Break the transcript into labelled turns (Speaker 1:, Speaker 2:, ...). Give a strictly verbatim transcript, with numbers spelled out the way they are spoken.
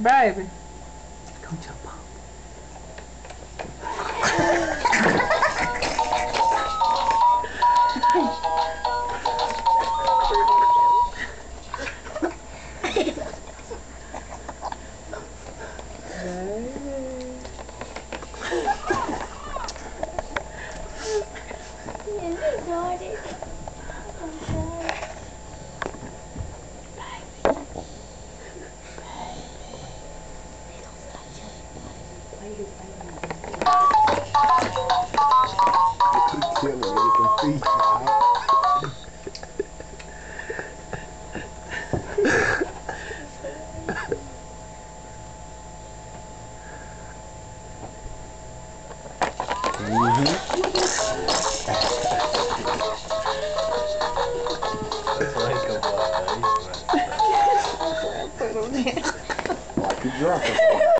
Speaker 1: Baby.
Speaker 2: Come jump up.
Speaker 3: Kill me with them feet, y'all. Mm-hmm.
Speaker 4: That's like a lot,
Speaker 3: Like you drunk or something.